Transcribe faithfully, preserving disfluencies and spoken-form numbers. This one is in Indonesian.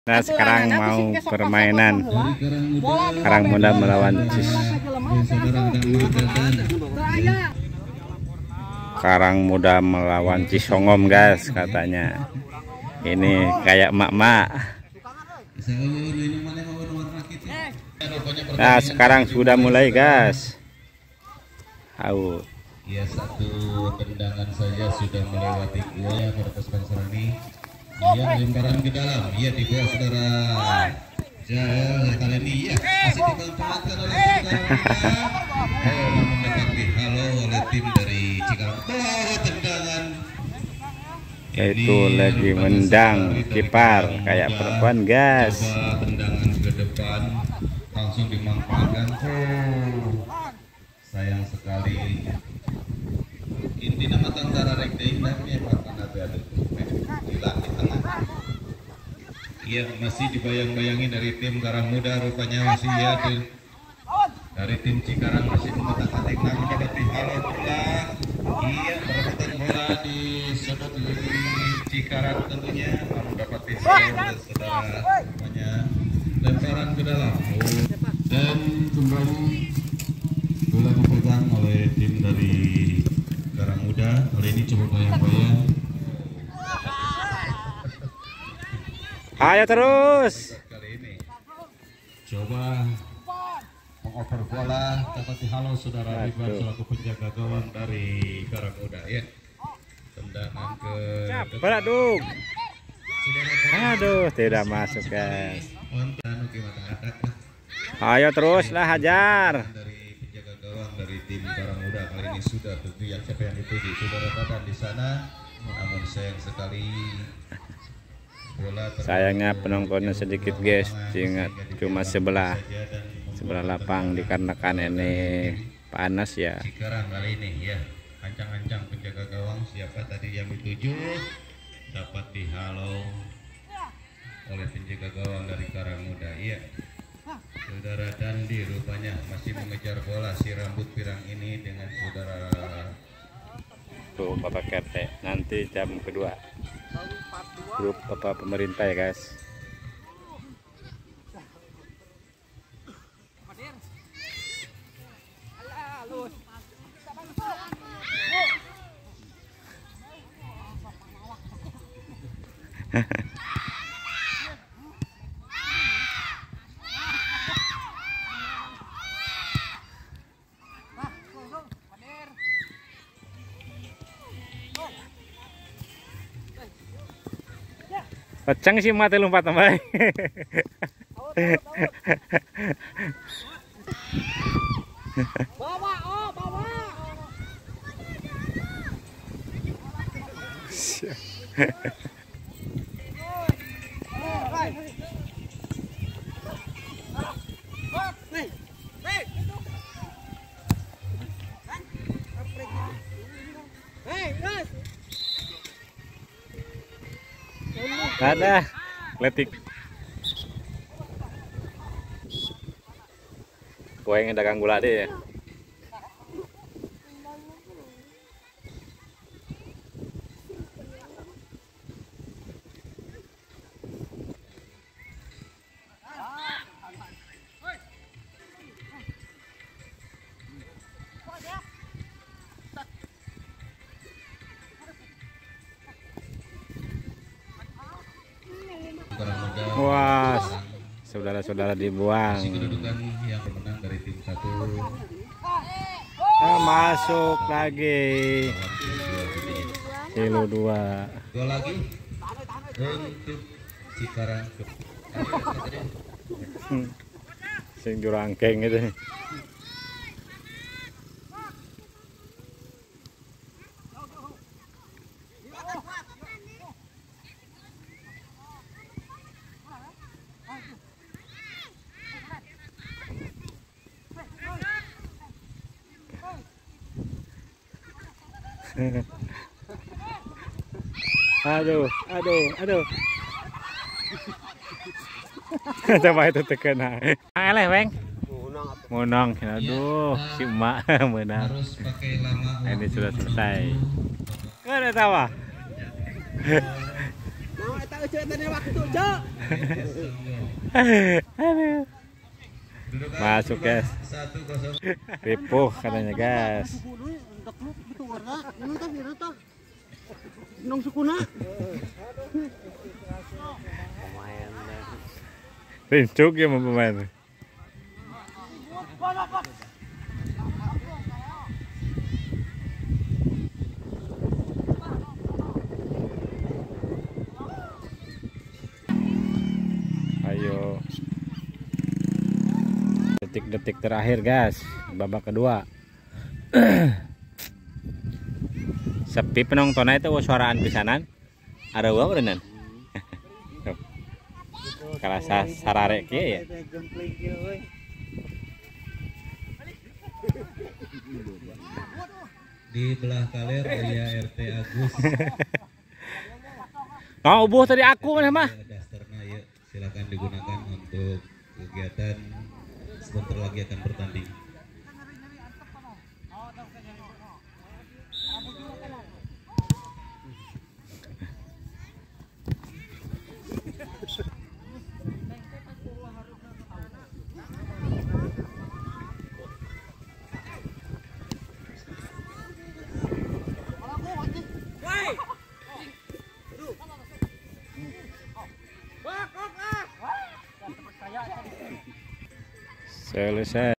Nah sekarang mau permainan Karang Muda melawan Cis. Karang Muda melawan Cisongom guys katanya. Ini kayak emak-emak. Nah sekarang sudah mulai guys. Au. Ya satu tendangan saja sudah melewati gua ya pada sponsor ini. Iya lemparan ke dalam. Iya di bawah saudara. Jaya kali ini ya masih dimanfaatkan oleh saudara. Eh mendekati halo oleh tim dari Cikarang. Oh tendangan. Yaitu lagi mendang kipar kayak perempuan guys. Coba tendangan ke depan langsung dimanfaatkan. Oh sayang sekali. Inti nama tentara rekde indahnya bahkan ada hilang di tengah. Iya masih dibayang-bayangin dari tim Karang Muda rupanya masih ya dari, dari tim Cikarang masih mengotak-atik namun dapat halo bola. Iya perebutan bola di sudut Cikarang tentunya namun dapat halo saudara rupanya lemparan ke dalam dan kembali bola dipegang oleh tim dari Karang Muda. Kali ini coba bayang-bayang. Ayo terus. Kali ini coba mengoper bola dapat halo saudara Ridwan selaku penjaga gawang dari Karang Muda ya. Tendangan ke Cepat aduh. Aduh tidak masuk guys. Ayo terus lah hajar. Dari tim Karang Muda kali ini sudah tentu yang siapa yang dituju saudara Badan di sana, namun sayang sekali bola sayangnya penontonnya sedikit guys, ingat cuma sebelah sebelah lapang dikarenakan ini panas ya. Cikarang kali ini ya ancang-ancang penjaga gawang siapa tadi yang dituju dapat dihalau oleh penjaga gawang dari Karang Muda ya. Saudara Dandi rupanya masih mengejar bola si rambut pirang ini dengan saudara tuh Bapak Kerte nanti jam kedua grup Bapak pemerintah ya guys. Pecang sih mati lompat tambah. Bawa, oh bawa. Ada letik kue yang dagang gula deh ya. Wah, saudara-saudara dibuang. Yang menang dari tim satu. Nah, masuk lagi. Kilo dua. Gol lagi untuk Cikarang. Sing jurangkeng itu. Aduh, aduh, aduh. Coba itu terkena. Aleh, Bang. Munong. Aduh, si emak menang. Ini sudah selesai. Enggak ada tawa. tak tadi waktu, Cok. Aduh. Masuk guys. Satu kosong. Ripuh katanya guys. Nong sukuna. Rincuk ya mau pemain. Ayo. Detik-detik terakhir guys, babak kedua. Sepi penontonnya itu suaraan pisanan. Ada gua beneran. Kalau sarare kieu ya. Di belah kaler aya R T Agus. Oh, ubuh tadi aku mana mah. Dasterna ya, silakan digunakan untuk kegiatan sebentar lagi akan bertanding. Selesai.